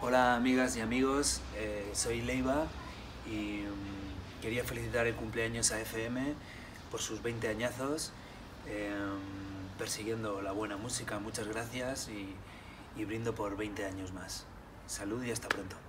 Hola amigas y amigos, soy Leiva y quería felicitar el cumpleaños a FM por sus 20 añazos, persiguiendo la buena música. Muchas gracias y brindo por 20 años más. Salud y hasta pronto.